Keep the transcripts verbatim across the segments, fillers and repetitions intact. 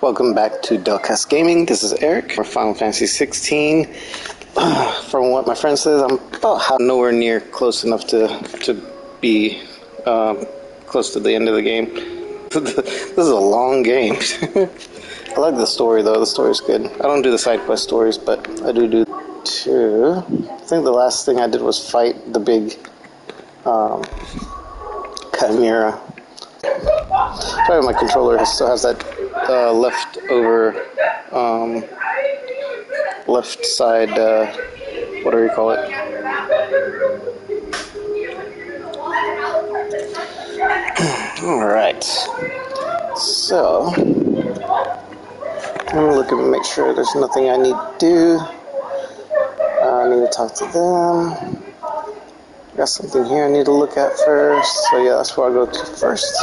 Welcome back to DelCast Gaming. This is Eric for Final Fantasy sixteen. From what my friend says, I'm about nowhere near close enough to to be um, close to the end of the game. This is a long game. I like the story though. The story's good. I don't do the side quest stories, but I do do two. I think the last thing I did was fight the big um, Chimera. Sorry, my controller still has that uh, left over, um, left side, uh, what do you call it? Alright, so, I'm gonna look and make sure there's nothing I need to do. Uh, I need to talk to them. Got something here I need to look at first, so yeah, that's where I'll go to first.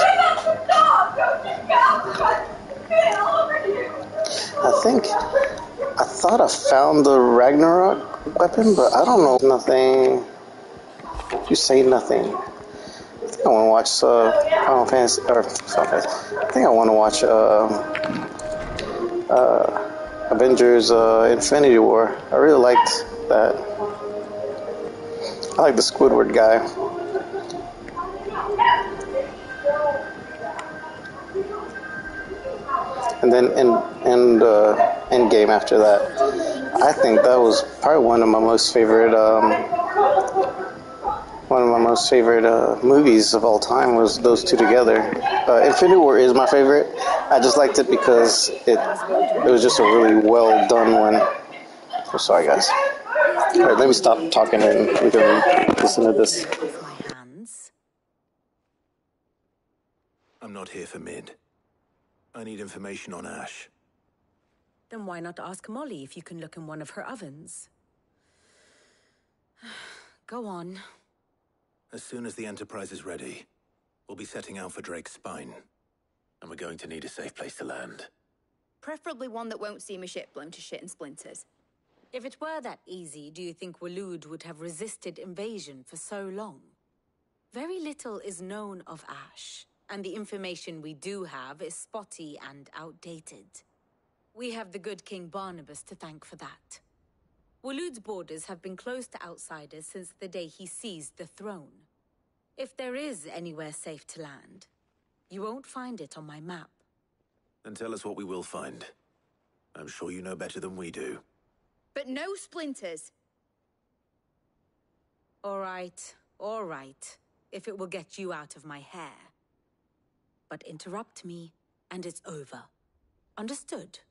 I think, I thought I found the Ragnarok weapon, but I don't know nothing. You say nothing. I think I want to watch uh, Final Fantasy, or Final Fantasy. I think I want to watch uh, uh, Avengers uh, Infinity War. I really liked that. I like the Squidward guy. And then in and uh, Endgame after that. I think that was probably one of my most favorite um, one of my most favorite uh, movies of all time was those two together. Uh, Infinity War is my favorite. I just liked it because it it was just a really well done one. I'm sorry, guys. All right, let me stop talking and we can listen to this. I'm not here for mid. I need information on Ash. Then why not ask Molly if you can look in one of her ovens? Go on. As soon as the Enterprise is ready, we'll be setting out for Drake's spine. And we're going to need a safe place to land. Preferably one that won't see my ship blown to shit and splinters. If it were that easy, do you think Waloed would have resisted invasion for so long? Very little is known of Ash, and the information we do have is spotty and outdated. We have the good King Barnabas to thank for that. Waloed's borders have been closed to outsiders since the day he seized the throne. If there is anywhere safe to land, you won't find it on my map. Then tell us what we will find. I'm sure you know better than we do. But no splinters. All right, all right, if it will get you out of my hair. But interrupt me, and it's over. Understood?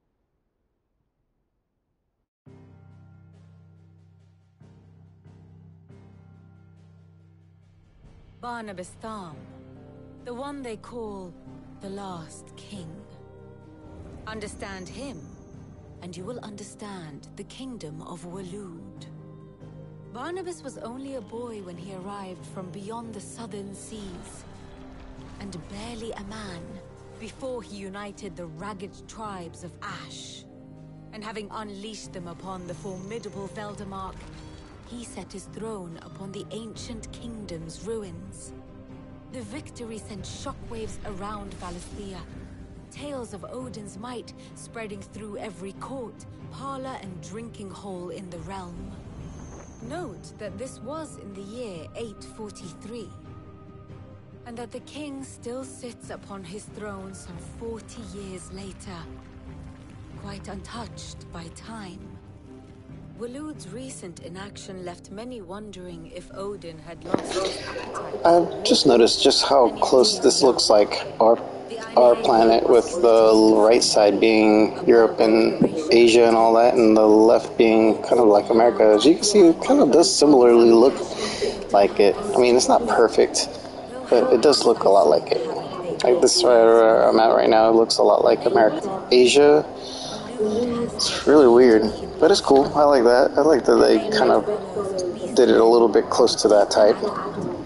Barnabas Thumb, the one they call the last king. Understand him, and you will understand the kingdom of Waloed. Barnabas was only a boy when he arrived from beyond the southern seas, and barely a man before he united the ragged tribes of Ash. And having unleashed them upon the formidable Veldamark, he set his throne upon the ancient kingdom's ruins. The victory sent shockwaves around Valisthea, tales of Odin's might spreading through every court, parlor, and drinking hole in the realm. Note that this was in the year eight forty-three, and that the king still sits upon his throne some forty years later, quite untouched by time. Waloed's recent inaction left many wondering if Odin had lost his appetite. I've just noticed just how close this looks like our our planet, with the right side being Europe and Asia and all that, and the left being kind of like America. As you can see, it kind of does similarly look like it. I mean, it's not perfect, but it does look a lot like it. Like this right where I'm at right now, it looks a lot like America. Asia, it's really weird, but it's cool. I like that. I like that they kind of did it a little bit close to that type. All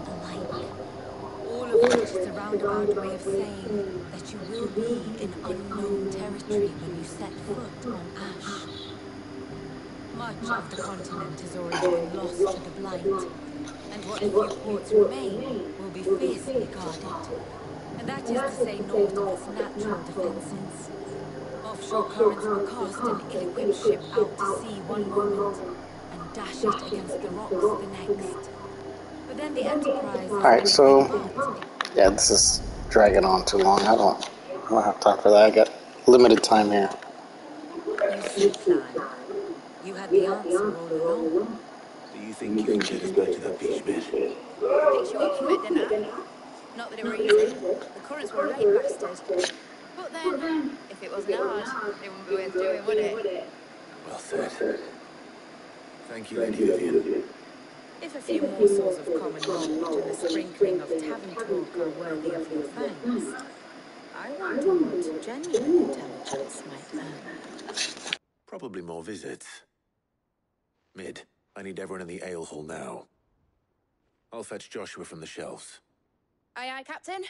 of which is a roundabout way of saying that you will be in unknown territory when you set foot on Ash. Much of the continent has already been lost to the blight, and what few ports remain will be fiercely guarded. And that is to say naught of its natural defenses. offshore currents will cast an ill-equipped ship out to sea one moment and dash it against the rocks the next. But then the Enterprise is Alright, so anything but. yeah, this is dragging on too long. I don't I don't have time for that. I got limited time here. You see, Flan, you had the answer all along. Do you think you can get us back to that beach, Mid? Fix you up for it, didn't I? Not that it were easy. The currents were right bastard. But then, if it wasn't hard, it wouldn't be worth doing, would it? Well said. Thank you, Lady Vivian. If a few morsels of common knowledge and a sprinkling of tavern talk are worthy of your thanks, I wonder what genuine intelligence might earn. Probably more visits. Mid, I need everyone in the ale hall now. I'll fetch Joshua from the shelves. Aye, aye, Captain.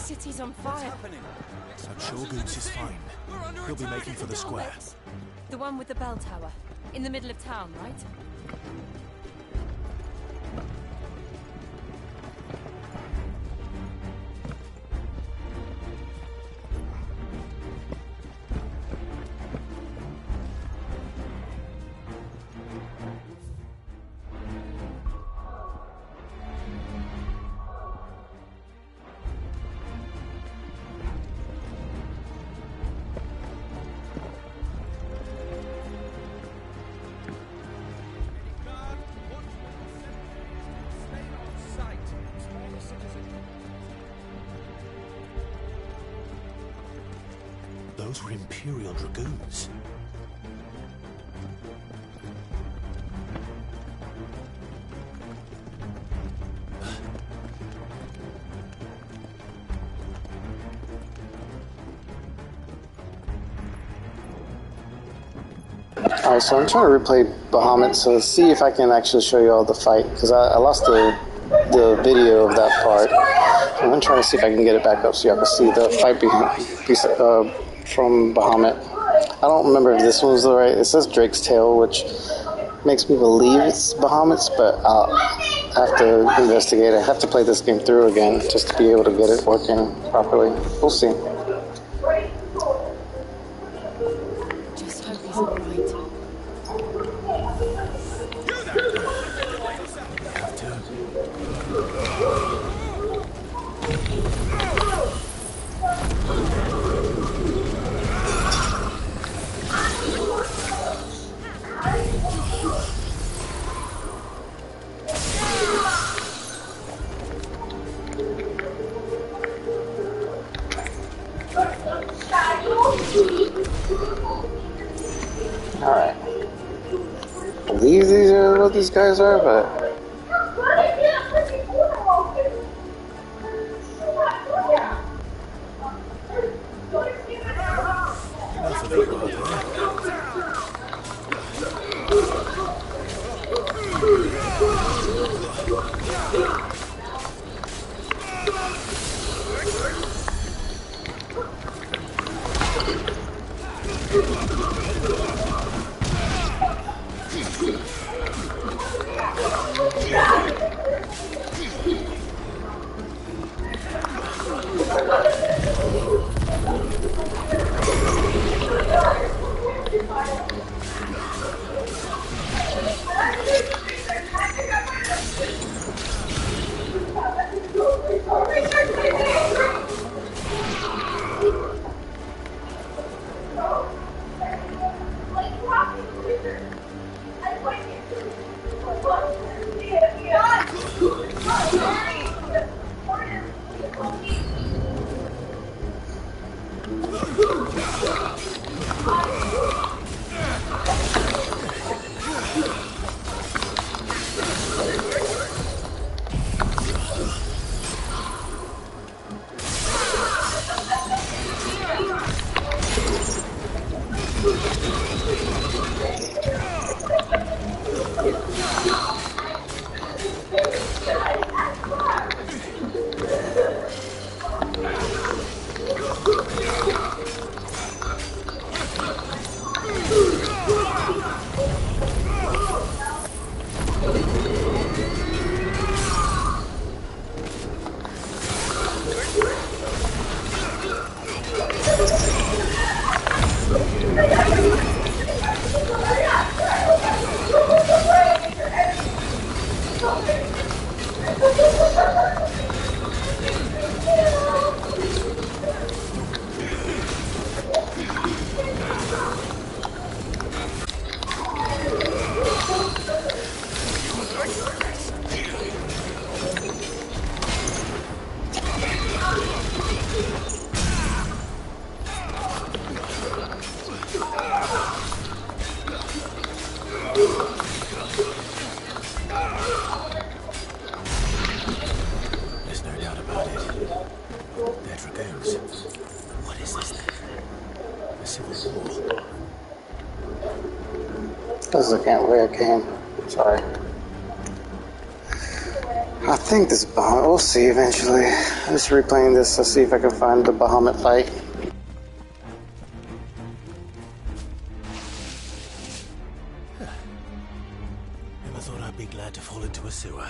city's on fire. And Shogun's is fine. He'll be making for the square. The one with the bell tower. In the middle of town, right? Those were Imperial Dragoons. Alright, so I'm trying to replay Bahamut, so see if I can actually show you all the fight, because I, I lost the the video of that part. I'm going to try to see if I can get it back up so y'all can see the fight behind, uh, from Bahamut. I don't remember if this one was the right. It says Drake's Tail, which makes me believe it's Bahamut's, but I'll have to investigate. I have to play this game through again just to be able to get it working properly. We'll see. Just hope he's alright. Alright. I believe these are what these guys are, but This is again where I came. Sorry. I think this Bahamut, we'll see eventually. I'm just replaying this to see if I can find the Bahamut fight. Never thought I'd be glad to fall into a sewer.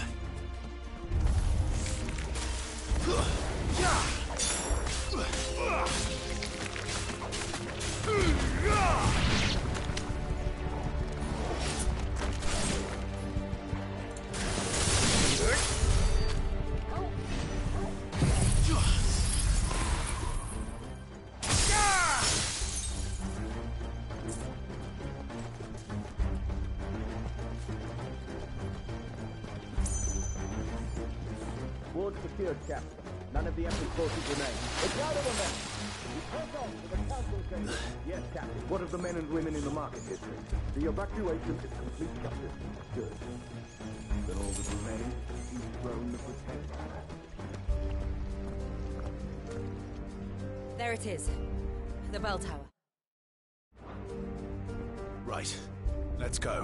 Ward secured, Captain. None of the Emperor's forces remain. It's out of the men! We press on to the council chamber. Yes, Captain. What of the men and women in the market district? The evacuation is complete, Captain. Good. Then all that remains is the throne of the Templar. There it is. The bell tower. Right. Let's go.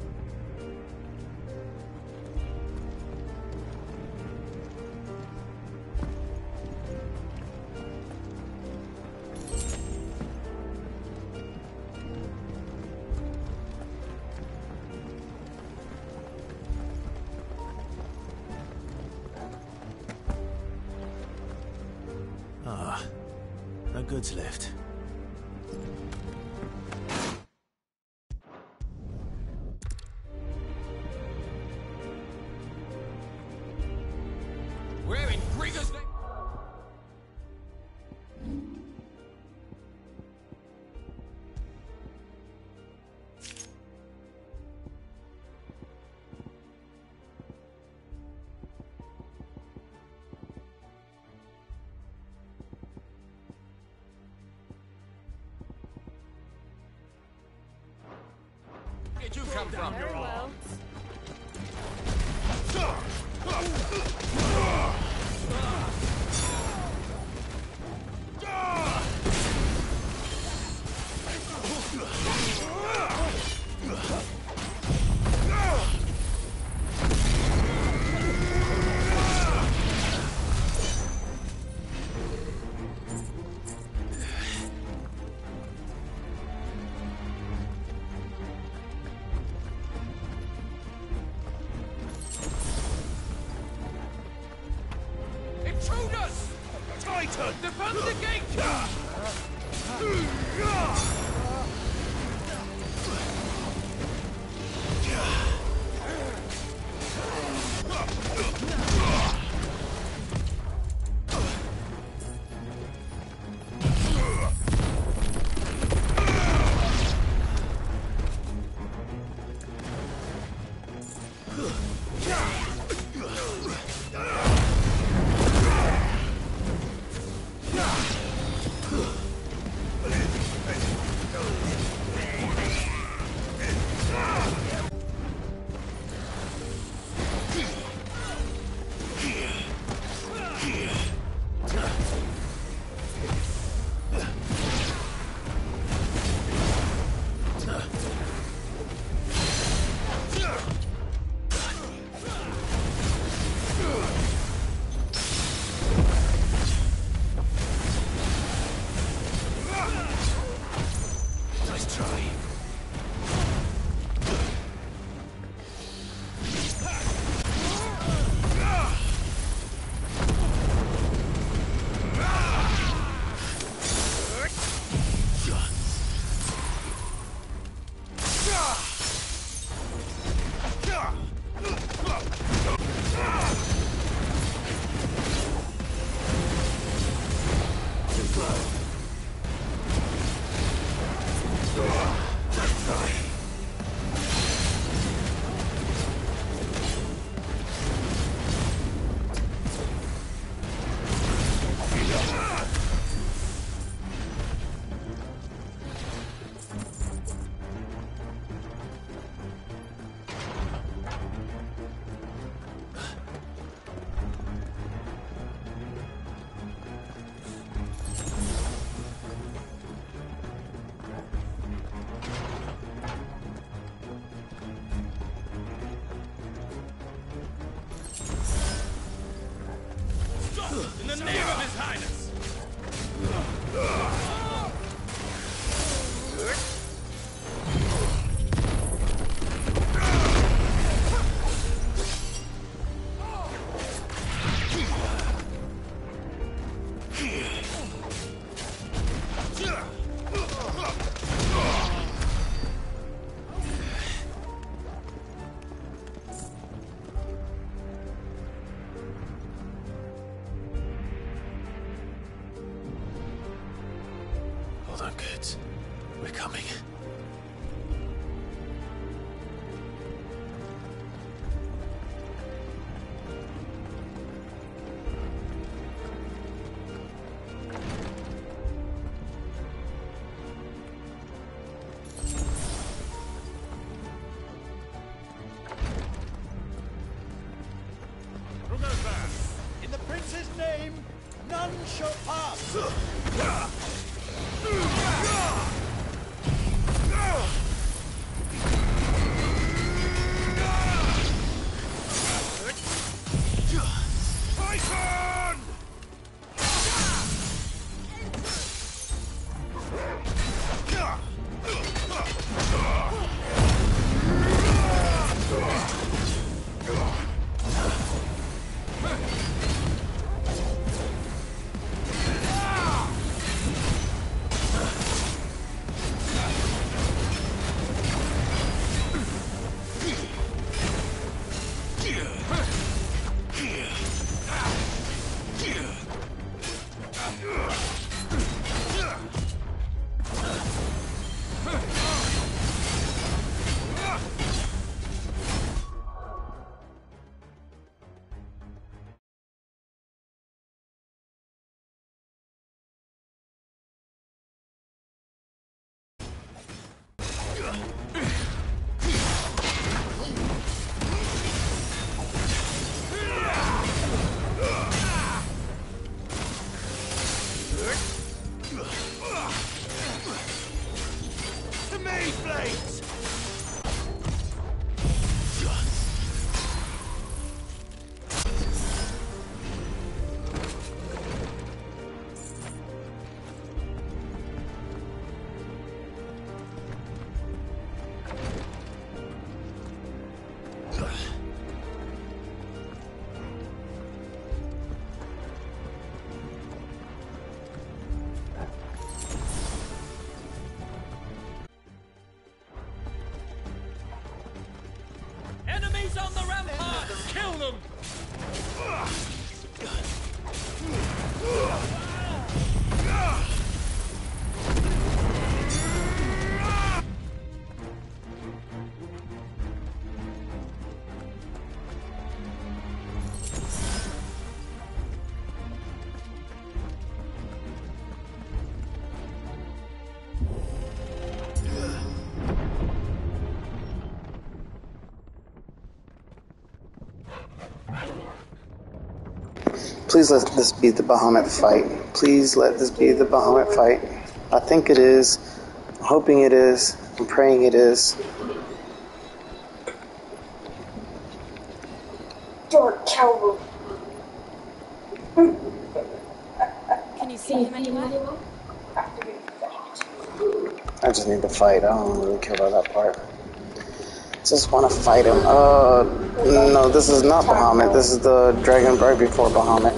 Ah, no goods left. Where in Grigger's name? Where'd you come from? Very well. Intruders! Titan! Defend the gate! In the name of His Highness! Hold on, kids. We're coming. Who goes there? In the prince's name, none shall pass. Python! The main blades! Enemies on the ramparts! Kill them! Please let this be the Bahamut fight. Please let this be the Bahamut fight. I think it is. I'm hoping it is. I'm praying it is. Dark Tower. Can you see him anywhere? I just need to fight. I don't really care about that part. Just want to fight him. Uh, no, this is not Bahamut. This is the dragon right before Bahamut.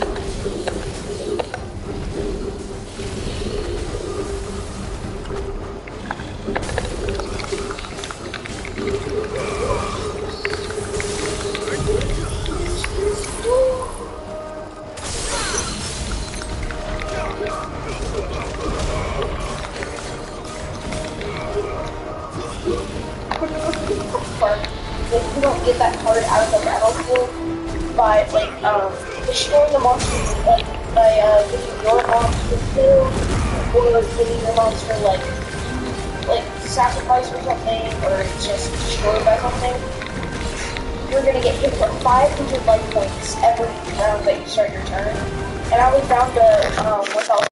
Like, you don't get that card out of the battlefield by, like, um, destroying the monster, like, by, uh, giving your monster kill, or giving your monster, like, like, sacrifice or something, or it's just destroyed by something. You're gonna get hit for five hundred life points every round that you start your turn. And I was down to, um, without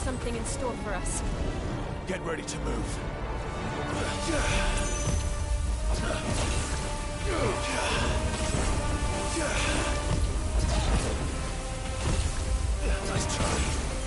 something in store for us. Get ready to move. Nice try.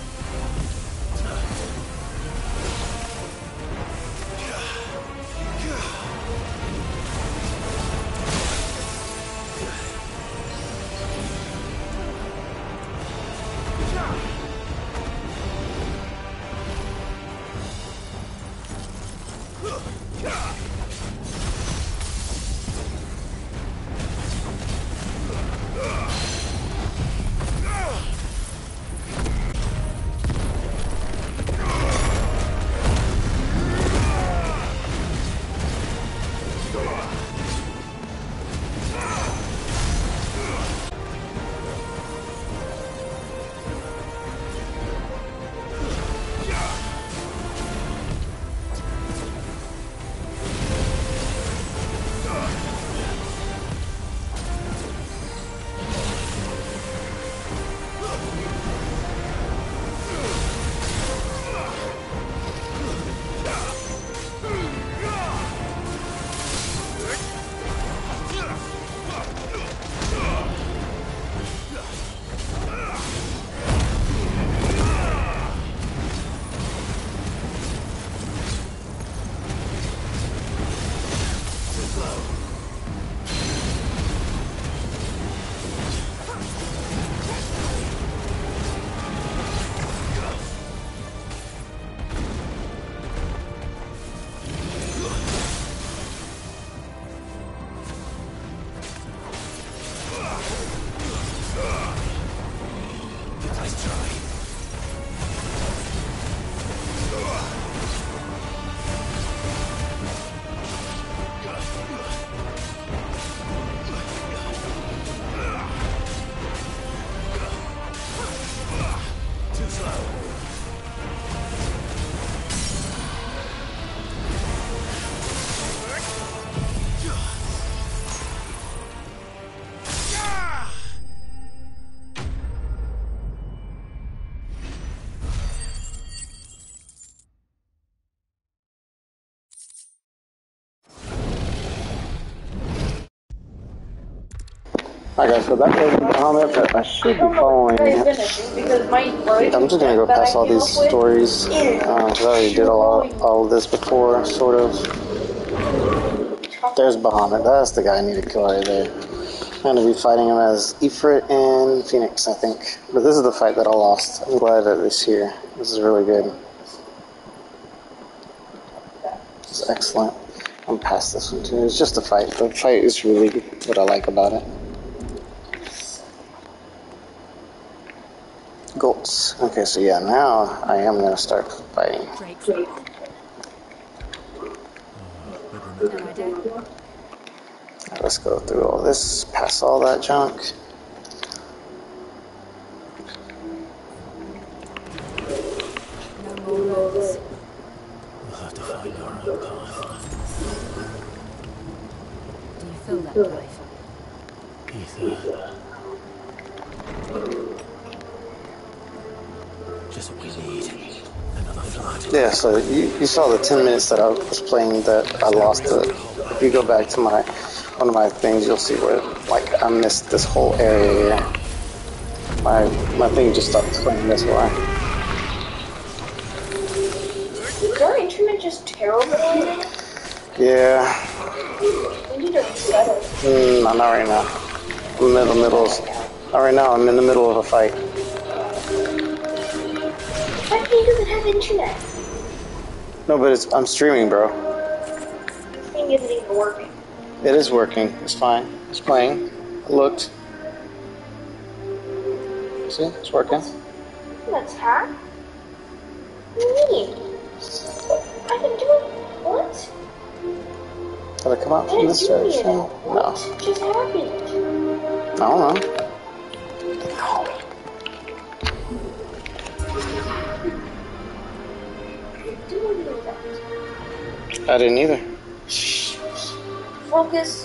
Okay, so that was Bahamut, but I should be following it. I'm just gonna go past all these stories, because uh, I already did a lot, all of this before, sort of. There's Bahamut, that's the guy I need to kill right there. I'm gonna be fighting him as Ifrit and Phoenix, I think. But this is the fight that I lost. I'm glad that it's here. This is really good. This is excellent. I'm past this one too. It's just a fight. The fight is really what I like about it. Goats. Okay, so yeah, now I am going to start fighting. Let's go through all this, pass all that junk. No more roads. We'll have to find our own path. Do you feel that drive? Ether. Just what we need. Another flood. Yeah, so you, you saw the ten minutes that I was playing that I lost it. If you go back to my one of my things, you'll see where like I missed this whole area here. My my thing just stopped playing, that's why. Is our internet just terrible right now? Yeah. We need to reset it. Mm, no, not right now. I'm in the middle. Not right now. I'm in the middle of a fight. That game doesn't have internet. No, but it's I'm streaming, bro. This thing isn't even working. It is working. It's fine. It's playing. I looked. See? It's working. That's hack? What do you mean? I can do it. What? Did I come out from this direction? No. What just happened? I don't know. I didn't either. Focus.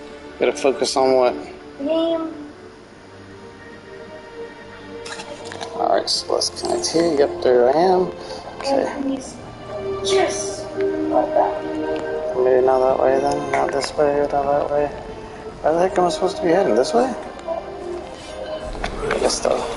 Gotta focus on what? Game. Alright, so let's connect here. Yep, there I am. Okay. Yes! Like that. Maybe not that way then. Not this way, not that way. Where the heck am I supposed to be heading? This way? I guess so.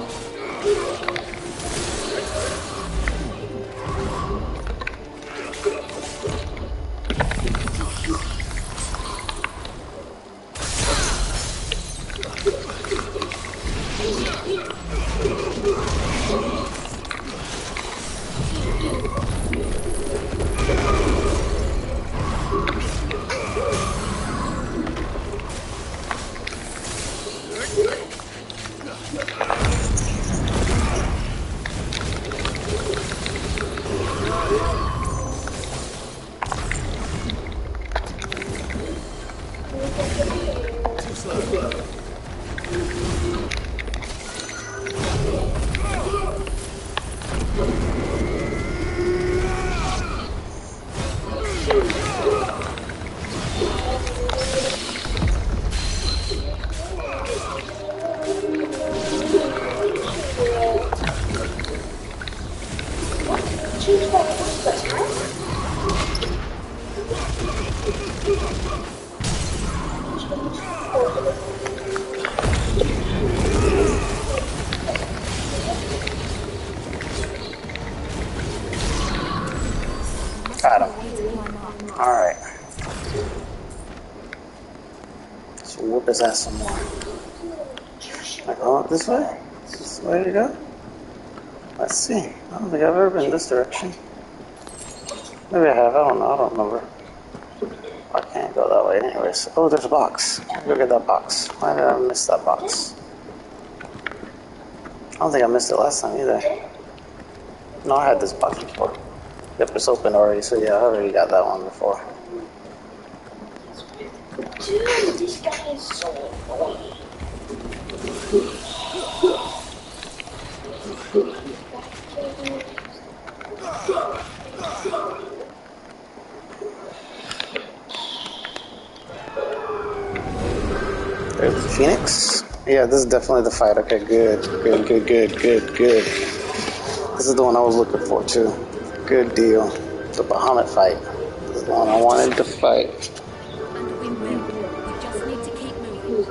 Got him. Alright. So whoop his ass some more. Like, oh, this way? Is this the way to go? Let's see. I don't think I've ever been this direction. Maybe I have. I don't know. I don't remember. I can't go that way anyways. Oh, there's a box. I'll go get that box. Why did I miss that box? I don't think I missed it last time either. No, I had this box before. Yep, it's open already, so yeah, I already got that one before. Dude, this guy is so annoying. There's the Phoenix. Yeah, this is definitely the fight. Okay, good, good, good, good, good, good. This is the one I was looking for too. Good deal. The Bahamut fight. This is the one I wanted to fight. And we will. We just need to keep moving.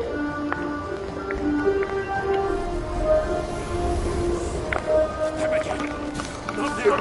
Not there.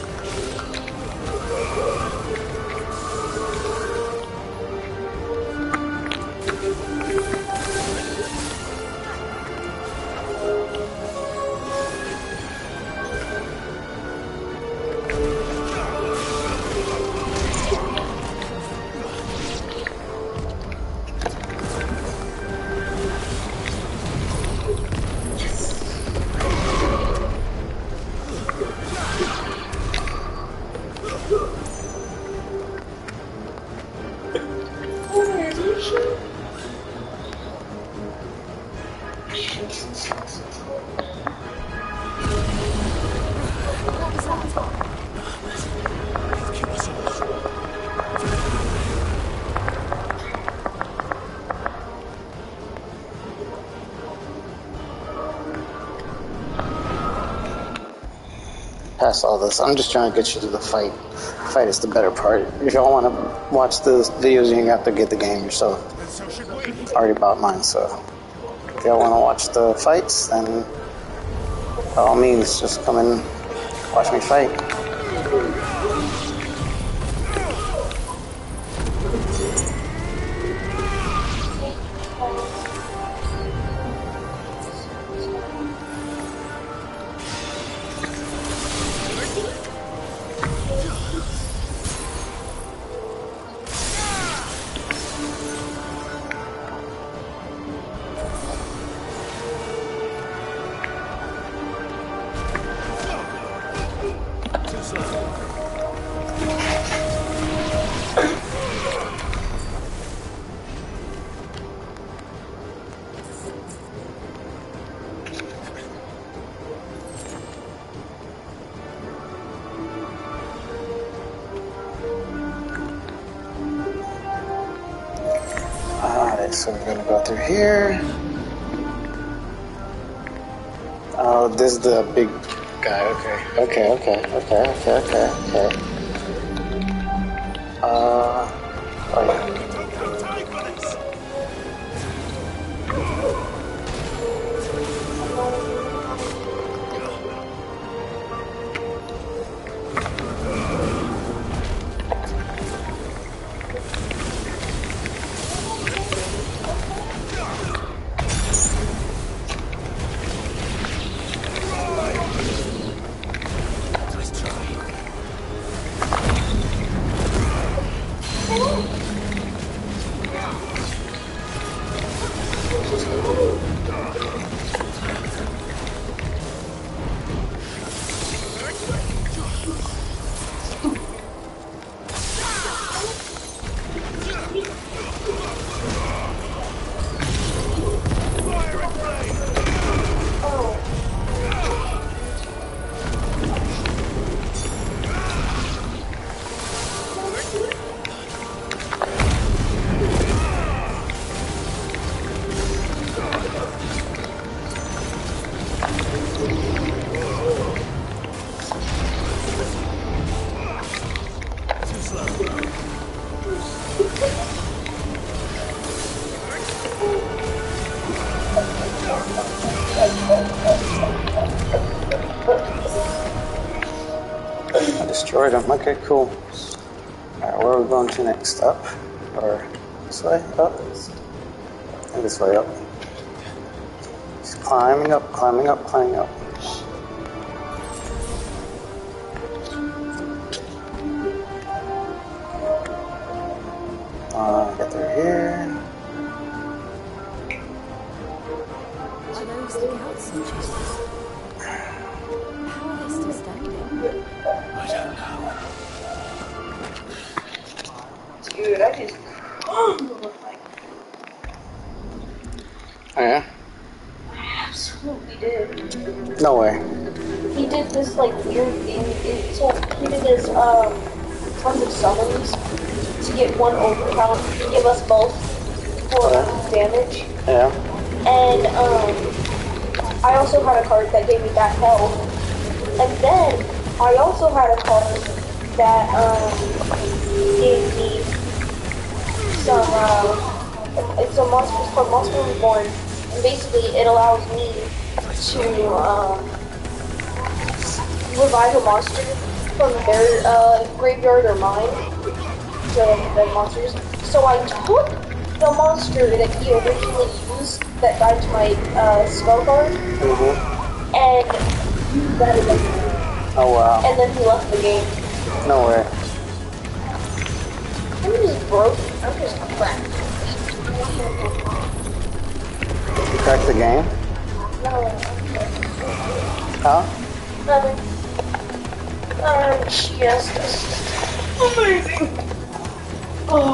Past all this, I'm just trying to get you to the fight. Fight is the better part. If y'all want to watch the videos, you have to get the game yourself. I already bought mine, so if y'all want to watch the fights, then by all means, just come and watch me fight. Alright, so we're gonna go through here. Um, Oh, this is the big guy. Okay. Okay, okay, okay, okay, okay, okay. Uh, oh yeah. I destroyed him. Okay, cool. Alright, where are we going to next? Up? Or this way? Up? And this way up. Just climbing up, climbing up, climbing up. Uh, get through here. Are those the council chambers? How are they still standing? I don't know. Dude, I just look like Oh yeah? I absolutely did. No way. He did this like weird thing. It, so he did this um tons of summons to get one overpower to give us both for damage. Yeah. And um I also had a card that gave me that health. And then I also had a card that um gave me some uh it's a monster it's called Monster Reborn. And basically it allows me to um revive a monster from their uh, graveyard or mine, so the monsters. So I took the monster that he originally used that died to my uh, spell card, Mm-hmm. and used that again. Oh wow. And then he left the game. No way. I'm just broken. I'm just cracked. You cracked the game? No. Huh? Nothing. I'm just amazing. Oh.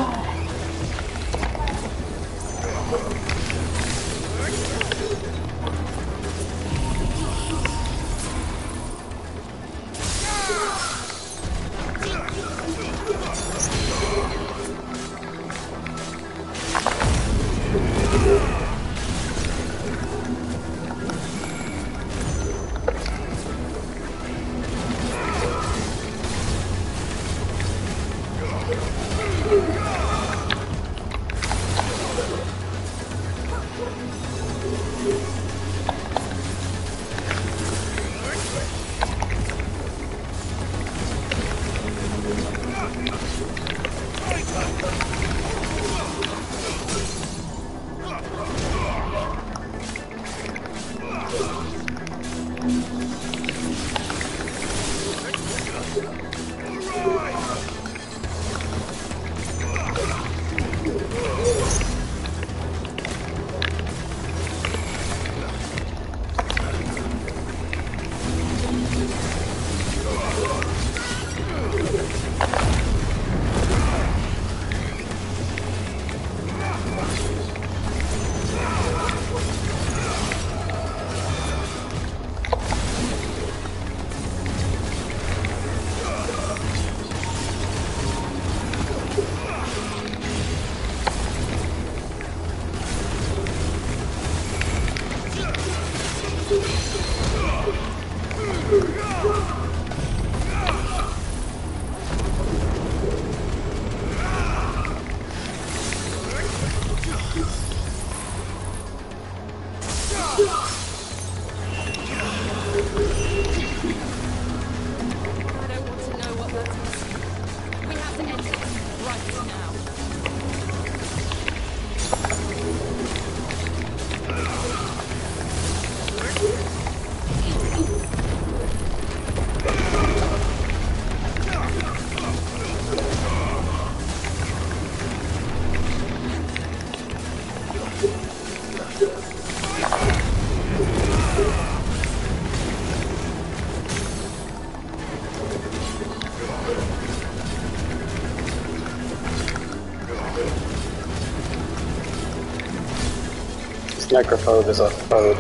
Necrophobe is a phobe.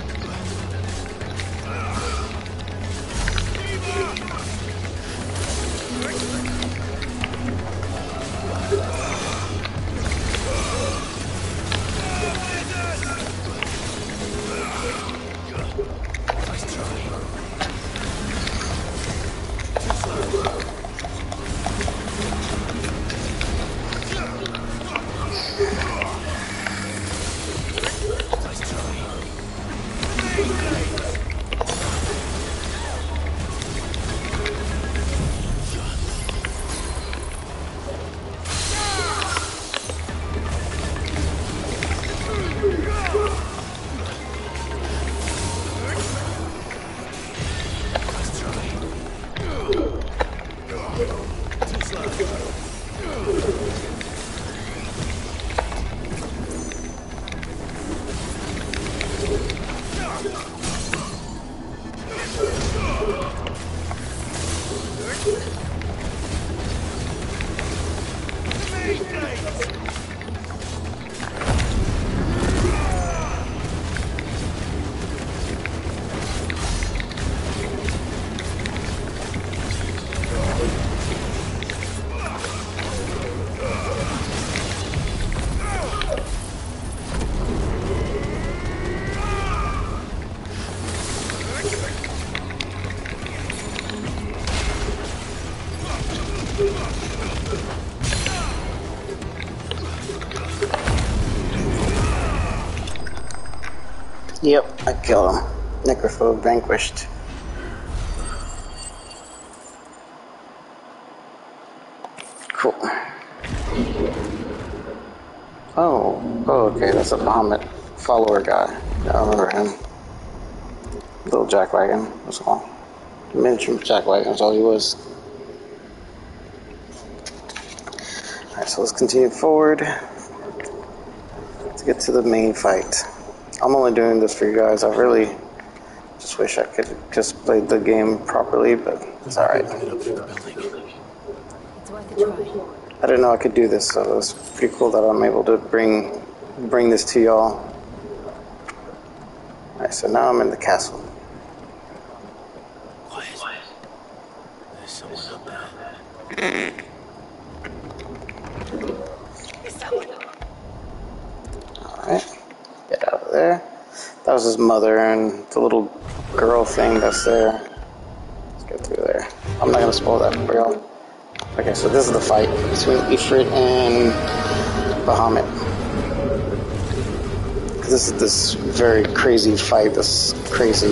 Yep, I killed him. Necrophobe vanquished. Cool. Oh, oh, okay, that's a Bahamut follower guy. I remember him. Little jackwagon. That's all. Miniature jackwagon, that's all he was. Alright, so let's continue forward to get to the main fight. I'm only doing this for you guys. I really just wish I could just play the game properly, but it's alright. It's worth a try. I didn't know I could do this, so it's pretty cool that I'm able to bring bring this to y'all. Alright, so now I'm in the castle. Quiet. There's someone up there. Alright. Get out of there. That was his mother and the little girl thing that's there. Let's get through there. I'm not gonna spoil that for y'all. Okay, so this is the fight between Ifrit and Bahamut. This is this very crazy fight. That's crazy.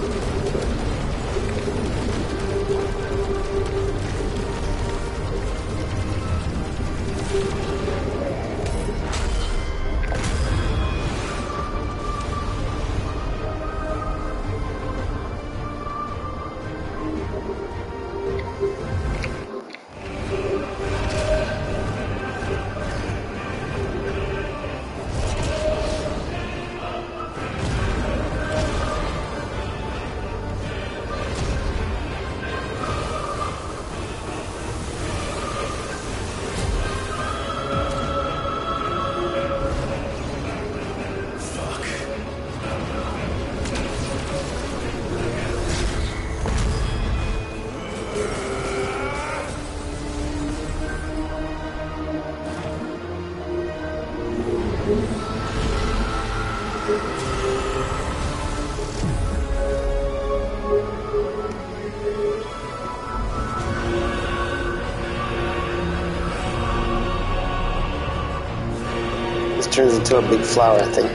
This turns into a big flower, I think.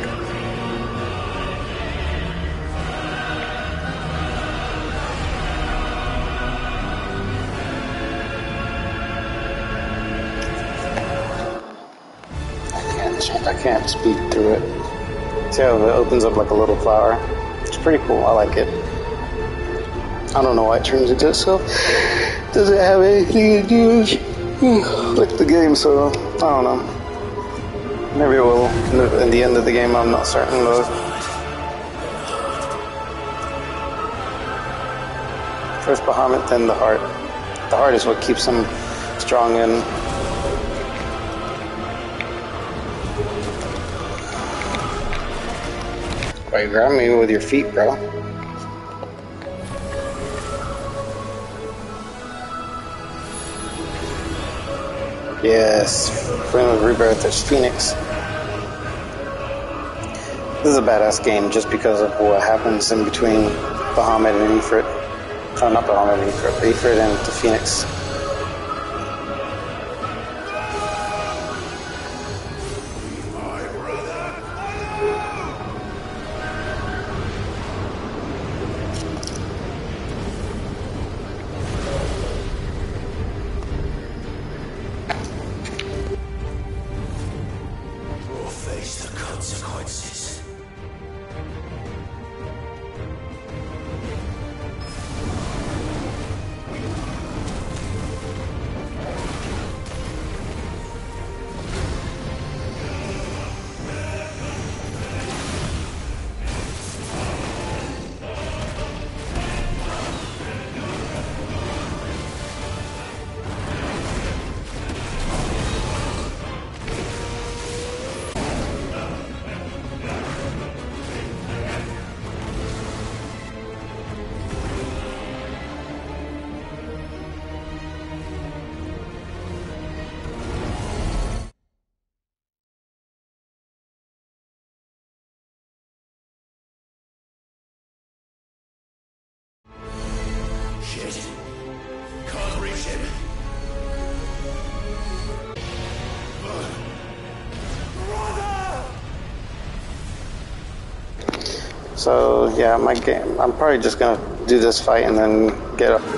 I can't speed through it. See how it opens up like a little flower? It's pretty cool. I like it. I don't know why it turns into itself. Does it have anything to do with the game? So I don't know. Maybe it will. In the end of the game, I'm not certain though. First Bahamut, then the heart. The heart is what keeps him strong and Why you grab me with your feet, bro? Yes, Flame of Rebirth, there's Phoenix. This is a badass game just because of what happens in between Bahamut and Ifrit. Oh, not Bahamut and Ifrit, but Ifrit and the Phoenix. Shit. Can't reach him. So yeah, my game. I'm probably just gonna do this fight and then get up.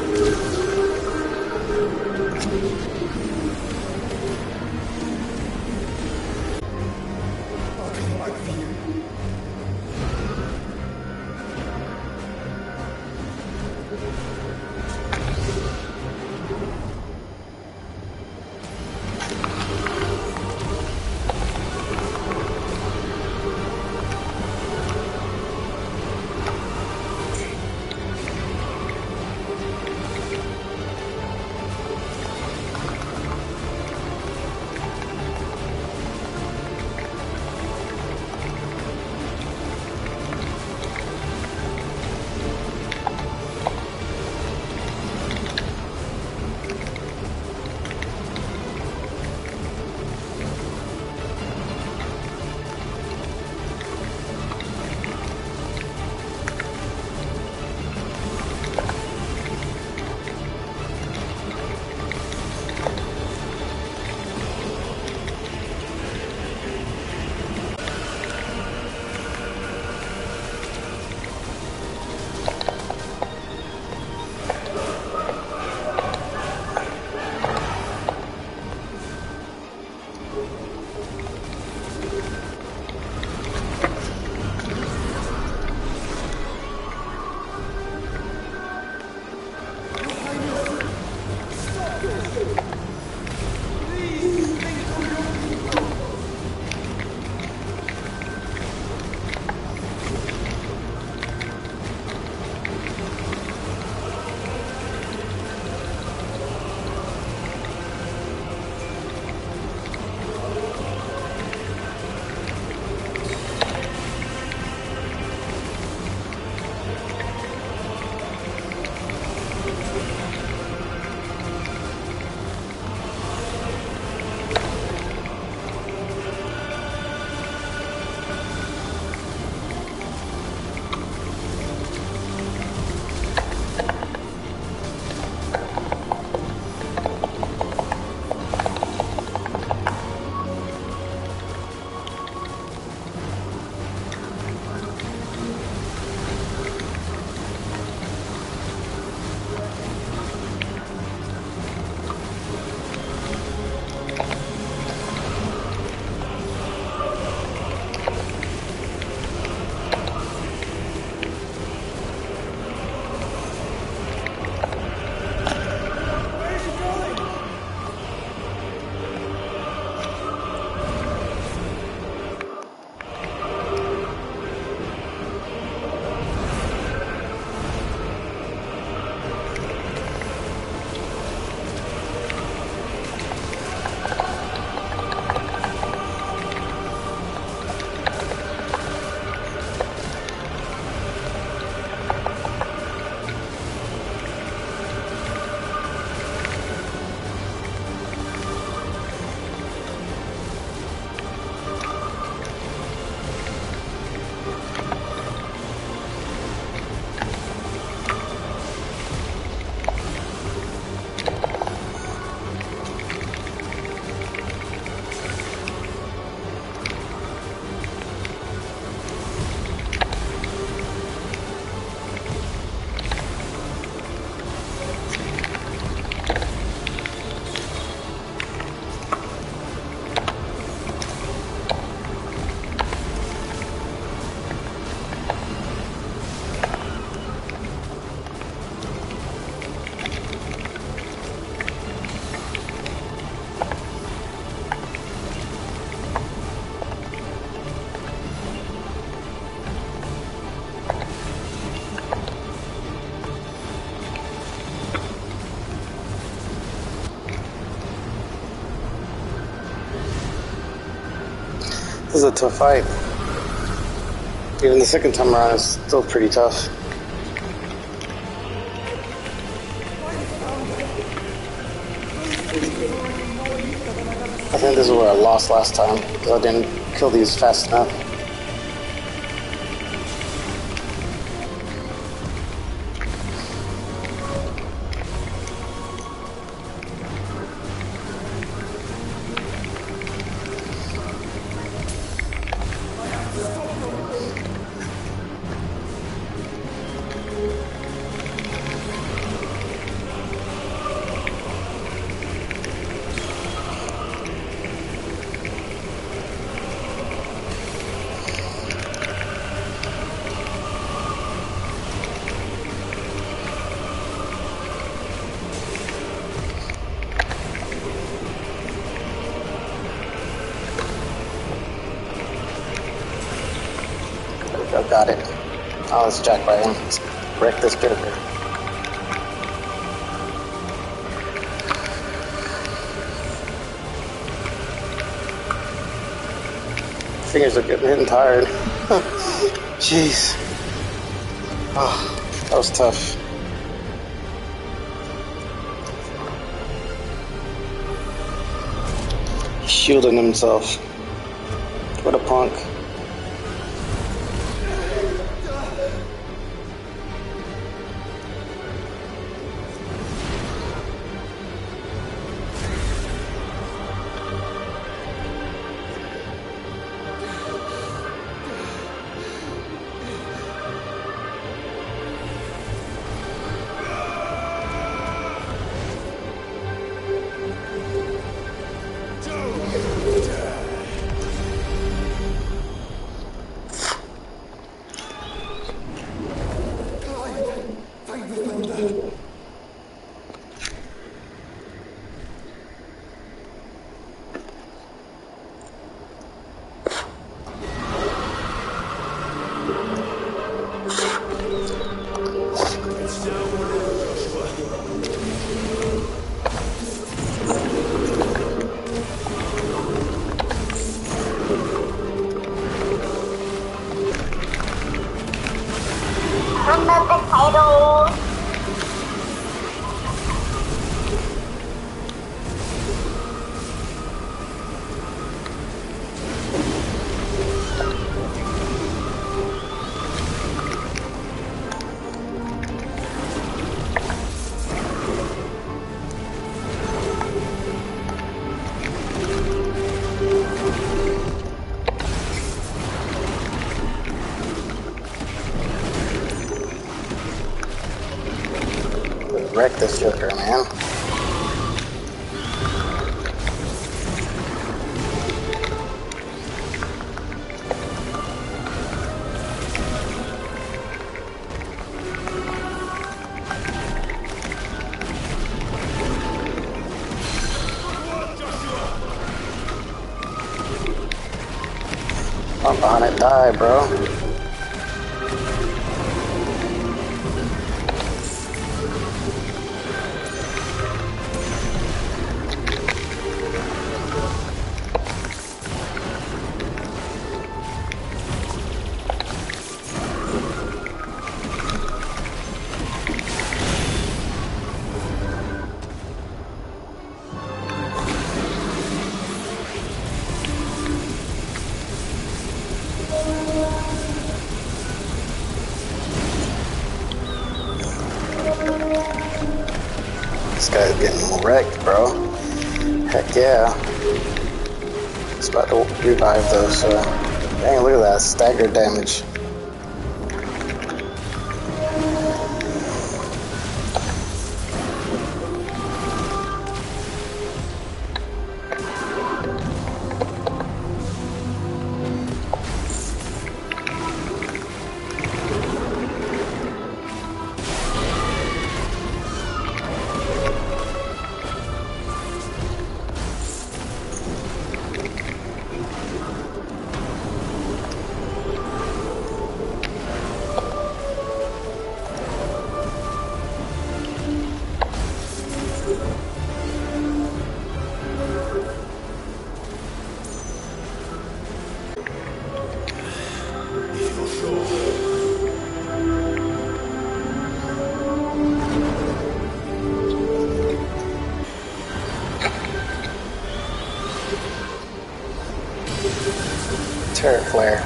was a tough fight. Even the second time around is still pretty tough. I think this is where I lost last time, because I didn't kill these fast enough. Got it. Oh, let's jack right in. Let's wreck this Joker. Fingers are getting tired. Jeez. Oh, that was tough. He's shielding himself. What a punk. Wreck this Joker, man. Up on it, die, bro. This guy's getting wrecked, bro. Heck yeah. It's about to revive though, so... Dang, look at that. Stagger damage. turret flare.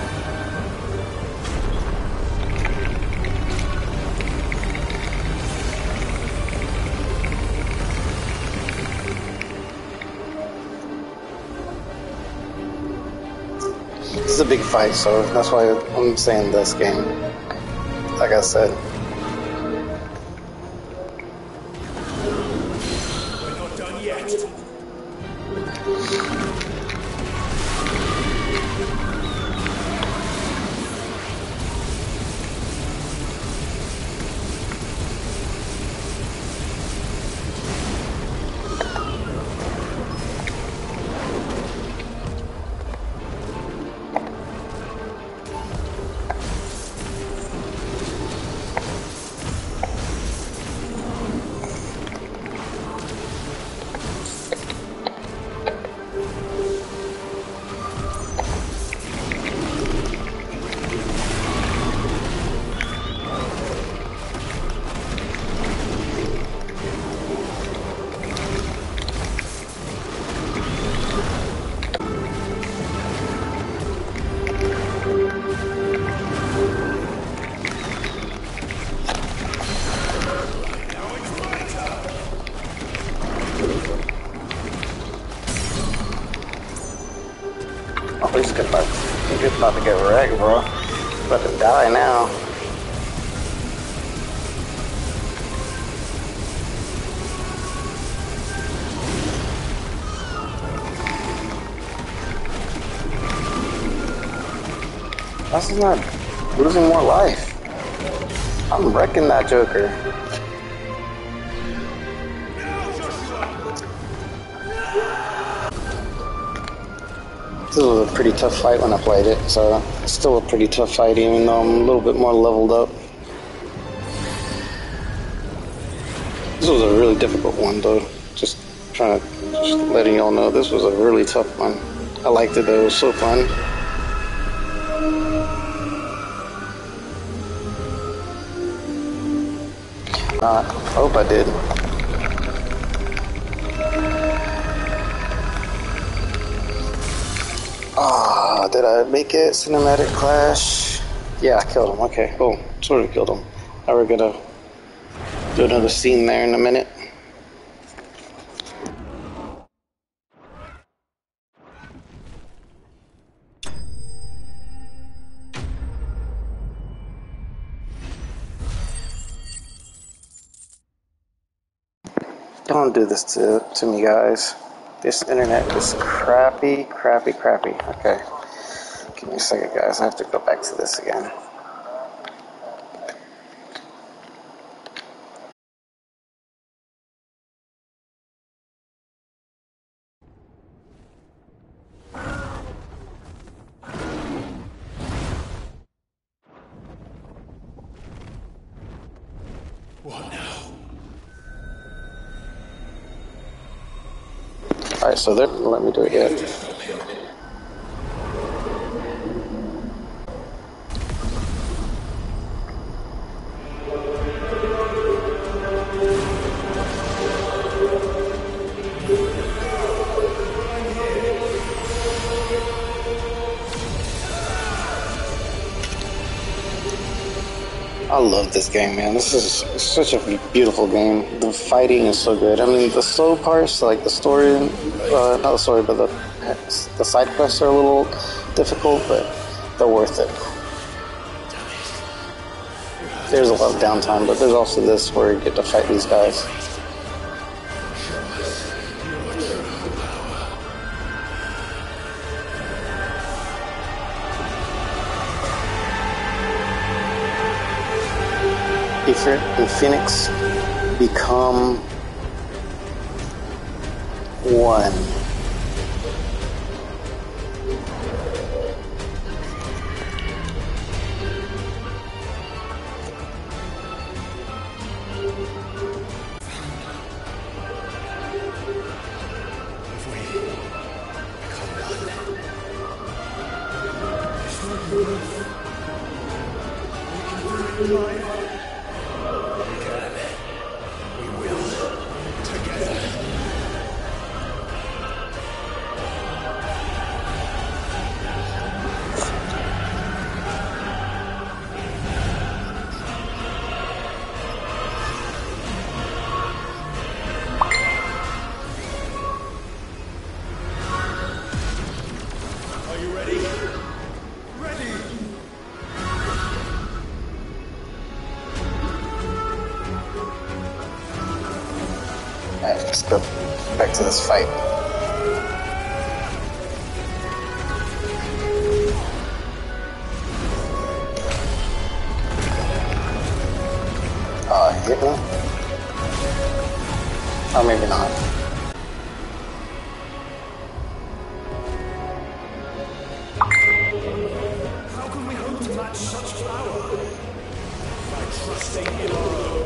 This is a big fight, so that's why I'm saying this game. Like I said. We're not done yet. He's good about, he's about to get wrecked, bro. He's about to die now. That's not losing more life. I'm wrecking that Joker. This was a pretty tough fight when I played it, so it's still a pretty tough fight even though I'm a little bit more leveled up. This was a really difficult one though. Just trying to, just letting y'all know this was a really tough one. I liked it though, it was so fun. Uh, I hope I did. Ah, oh, did I make it? Cinematic Clash? Yeah, I killed him. Okay, cool. Sort of killed him. Now we're gonna do another scene there in a minute. Don't do this to, to me, guys. This internet is crappy, crappy, crappy. Okay. Give me a second, guys. I have to go back to this again. What now? Alright, so they're let me do it yet. I love this game, man. This is such a beautiful game. The fighting is so good. I mean, the slow parts, like the story, uh, not the story, but the the side quests are a little difficult, but they're worth it. There's a lot of downtime, but there's also this where you get to fight these guys. Ether and Phoenix become one. let's go back to this fight. Oh, hit me? Oh, maybe not. How can we hope to match such power? By trusting in our own.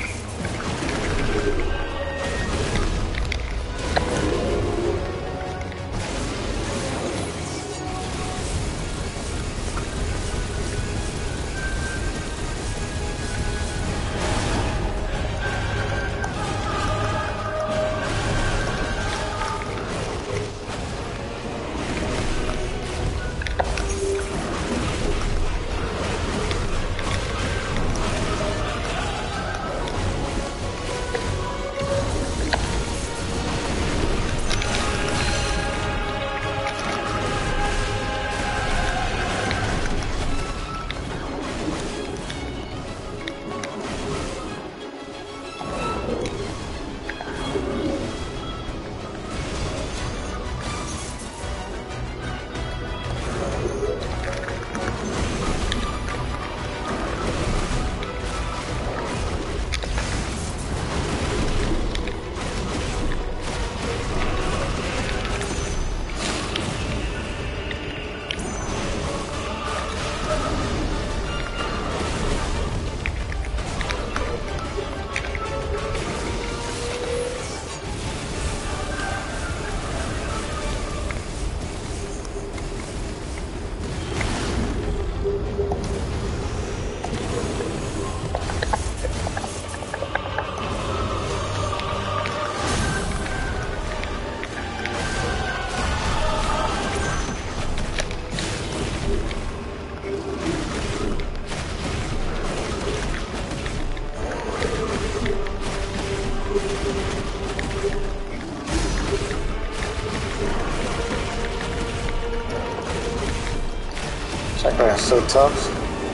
That guy's so tough.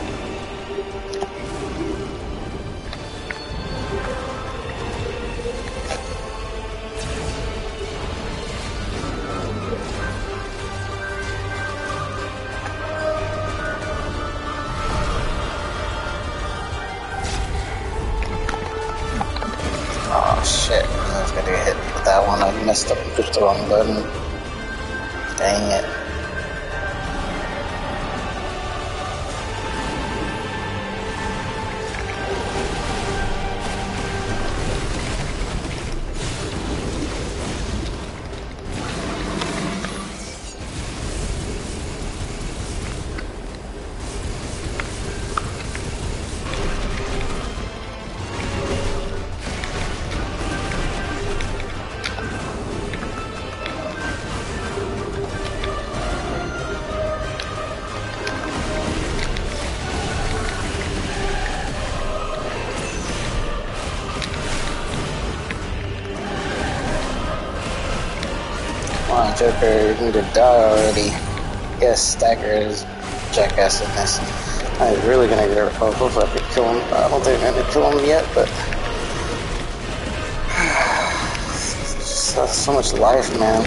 Oh shit, I was gonna get hit with that one. I messed up and pushed the wrong button. Dang it. Come on, Joker, you need to die already. Yes, Stagger is jackassedness. I was really gonna get her. Oh, hopefully I could kill him. I don't think I'm gonna kill him yet, but. Just uh, so much life, man.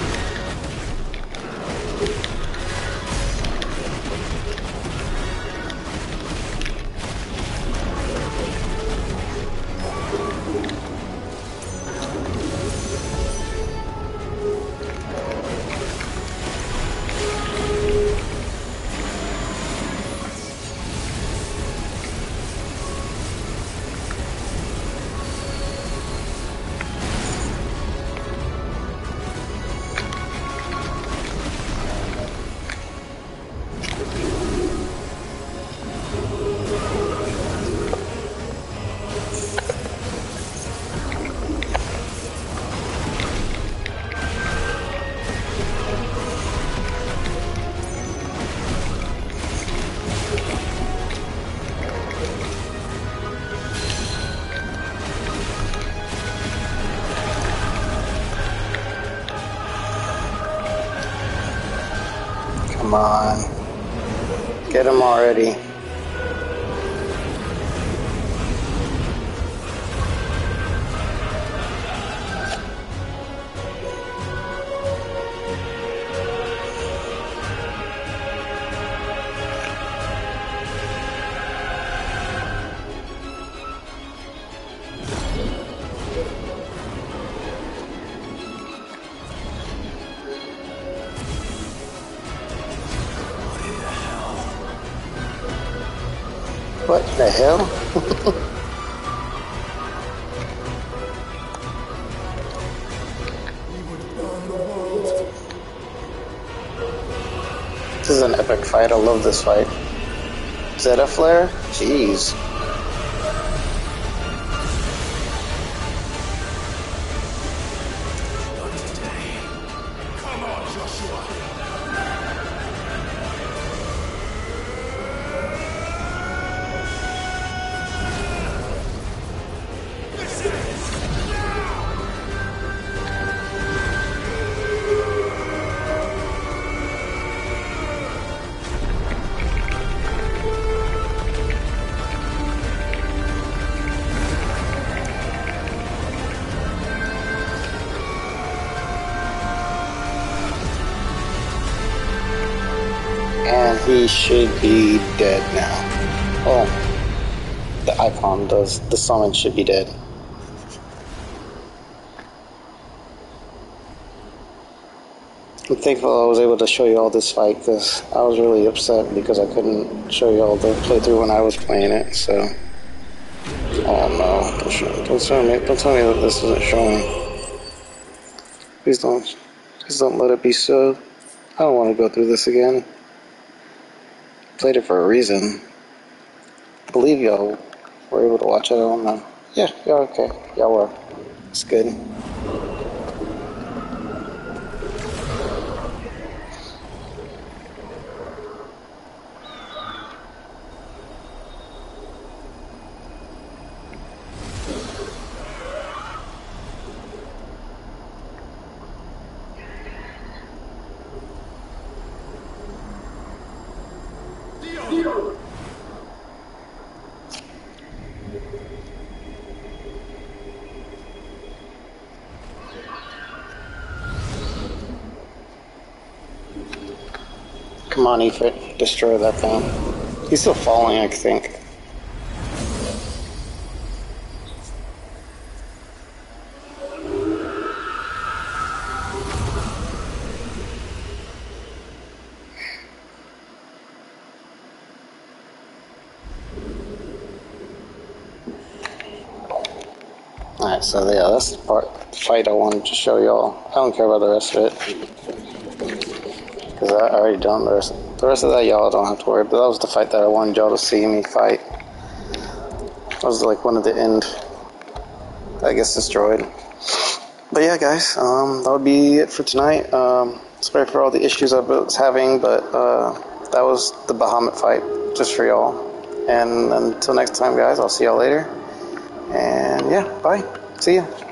Come on. Get him already. What the hell? This is an epic fight. I love this fight. Zeta Flare? Jeez. And he should be dead now. Oh, the icon does. The summon should be dead. I'm thankful I was able to show you all this fight because I was really upset because I couldn't show you all the playthrough when I was playing it. So, oh no! Don't, show, don't tell me! Don't tell me that this isn't showing. Please don't. Please don't let it be so. I don't want to go through this again. Played it for a reason. I believe y'all were able to watch it. I don't know. Yeah, y'all okay. Y'all were. It's good. Come on, Ifrit, destroy that thing. He's still falling, I think. Alright, so yeah, that's the part, the fight I wanted to show y'all. I don't care about the rest of it. Because I already done the rest. The rest of that y'all don't have to worry, but that was the fight that I wanted y'all to see me fight. That was like one of the end, I guess, destroyed. But yeah, guys, um, that would be it for tonight. Um, sorry for all the issues I was having, but uh, that was the Bahamut fight, just for y'all. And until next time, guys, I'll see y'all later. And yeah, bye. See ya.